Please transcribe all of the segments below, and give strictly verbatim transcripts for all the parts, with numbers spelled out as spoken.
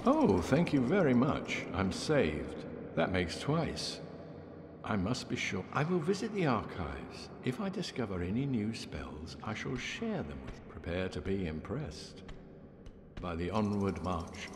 Oh, thank you very much. I'm saved. That makes twice. I must be sure. I will visit the archives. If I discover any new spells, I shall share them with. Prepare to be impressed by the onward march.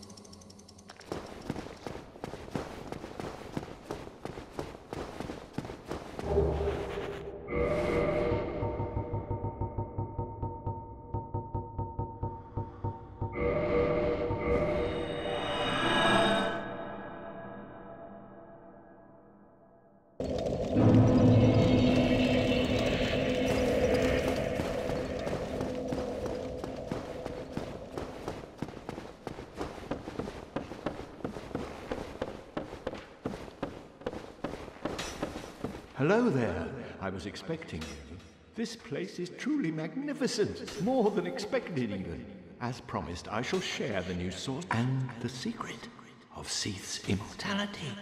Hello there. I was expecting you. This place is truly magnificent. More than expected, even. As promised, I shall share the new source and the secret of Seath's immortality.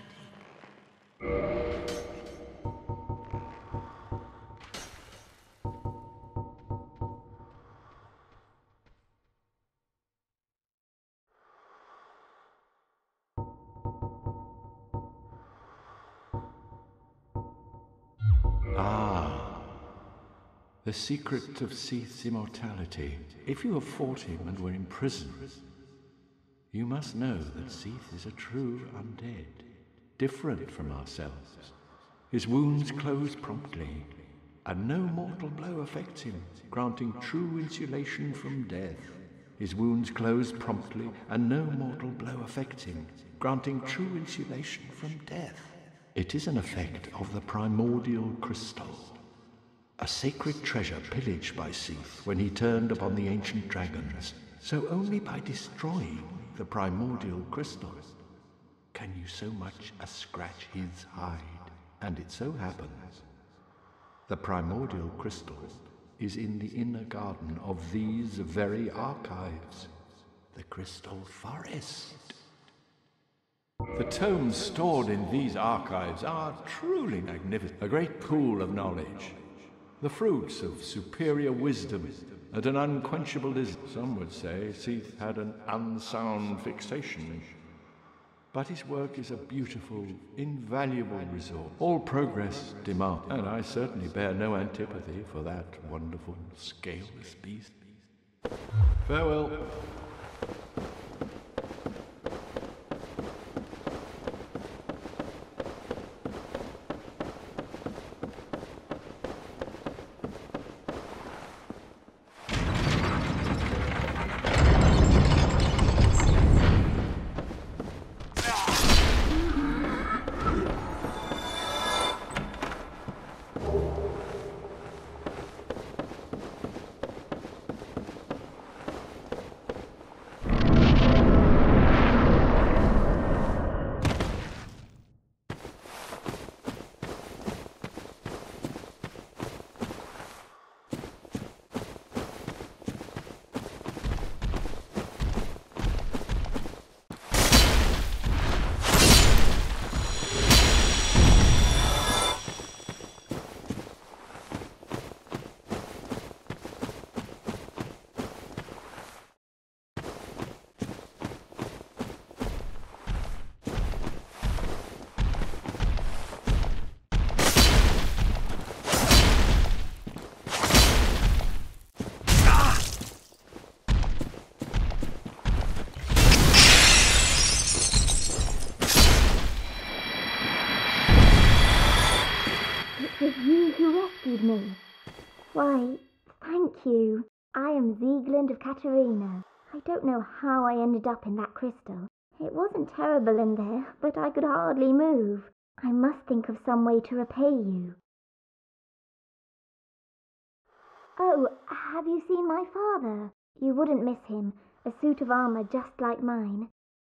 Ah, the secret of Seath's immortality. If you have fought him and were imprisoned, you must know that Seath is a true undead, different from ourselves. His wounds close promptly, and no mortal blow affects him, granting true insulation from death. His wounds close promptly, and no mortal blow affects him, granting true insulation from death. It is an effect of the primordial crystal, a sacred treasure pillaged by Seath when he turned upon the ancient dragons. So only by destroying the primordial crystal can you so much as scratch his hide. And it so happens the primordial crystal is in the inner garden of these very archives, the Crystal Forest. The tomes stored in these archives are truly magnificent, a great pool of knowledge, the fruits of superior wisdom and an unquenchable desire. Some would say Seath had an unsound fixation, but his work is a beautiful, invaluable resource. All progress demands, and I certainly bear no antipathy for that wonderful, scaleless beast. Farewell. Me. Why, thank you. I am Sieglind of Catarina. I don't know how I ended up in that crystal. It wasn't terrible in there, but I could hardly move. I must think of some way to repay you. Oh, have you seen my father? You wouldn't miss him. A suit of armor just like mine.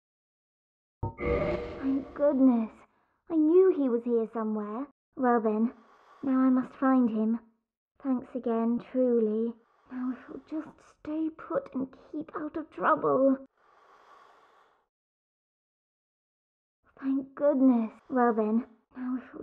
Thank goodness. I knew he was here somewhere. Well then, now I must find him. Thanks again, truly. Now if you'll just stay put and keep out of trouble. Thank goodness. Well then, now if you'll...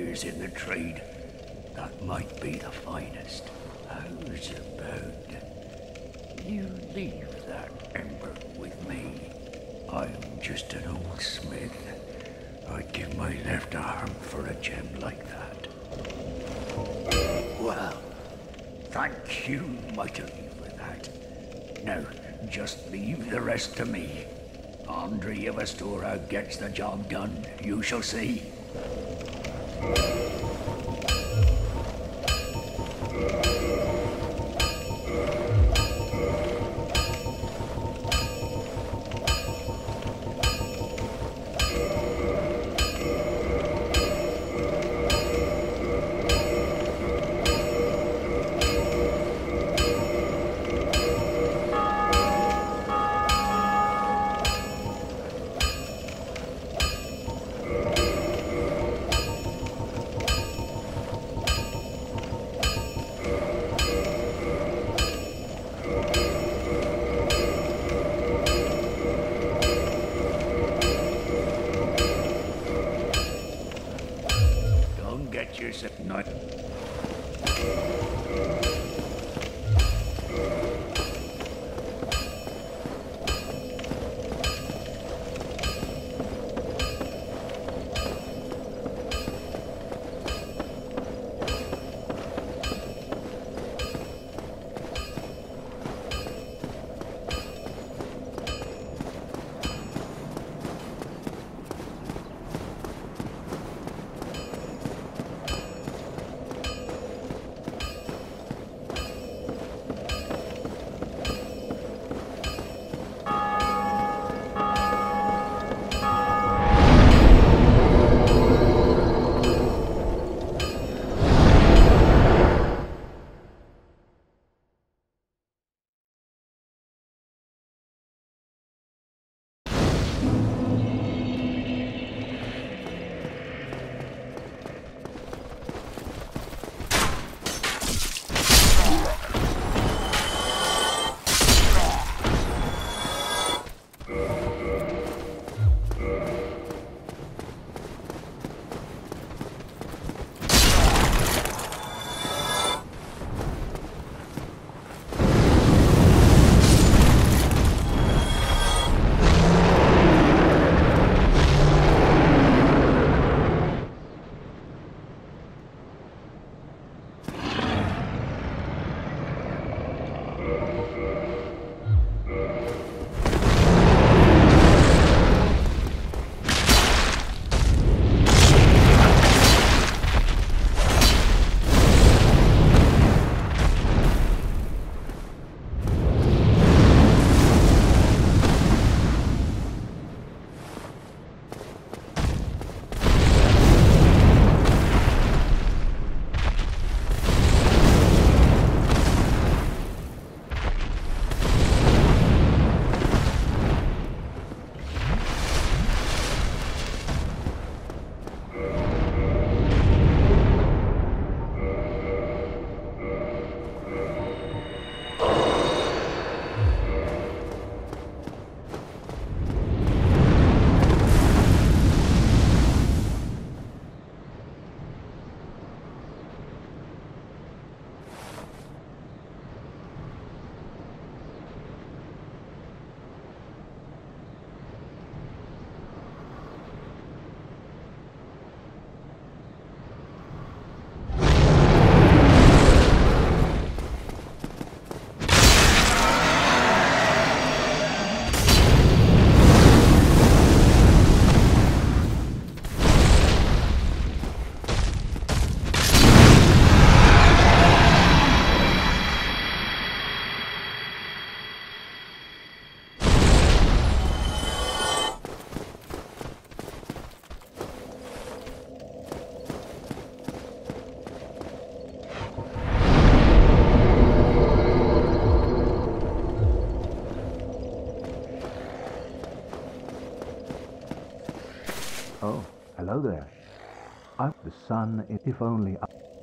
years in the trade, that might be the finest. How's about you leave that ember with me? I'm just an old smith. I'd give my left arm for a gem like that. Well, thank you mightily for that. Now, just leave the rest to me. Andre of Astora gets the job done, you shall see. Yourself not. Oh, hello there. I'm the sun, if only...